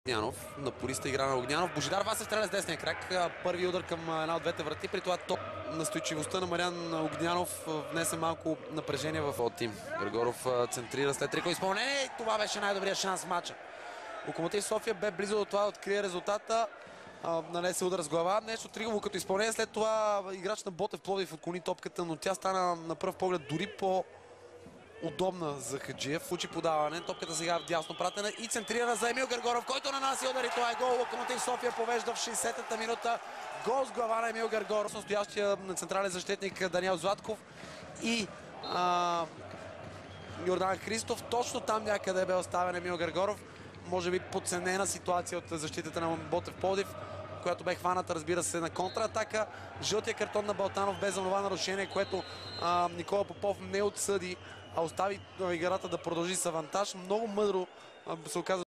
Огнянов, на полиста игра на Огнянов. Божидар Васев стреля с десния крак. Първи удар към една от двете врати. При това топ настойчивостта на Мариан Огнянов внесе малко напрежение в тим. Григоров центрира след трико изпълнение и това беше най-добрият шанс в матча. Локомотив София бе близо до това да открие резултата. Нанесе удар с глава. Нещо тригово като изпълнение. След това играч на Ботев Пловдив отклони топката, но тя стана на пръв поглед дори удобна за Хаджиев. Фучи подаване. Топката сега в дясно пратена и центрира за Емил Гергоров, който нанася удар и това е гол. Локомотив София повежда в 60-та минута. Гол с глава на Емил Гергоров. Настоящия централен защитник Даниел Златков и Йордан Христов. Точно там някъде бе оставен Емил Гергоров. Може би подценена ситуация от защитата на Ботев Пловдив, която бе хваната, разбира се, на контратака. Жълтия картон на Балтанов без за това нарушение, което Никола Попов не отсъди, а остави играта да продължи с авантаж. Много мъдро се оказа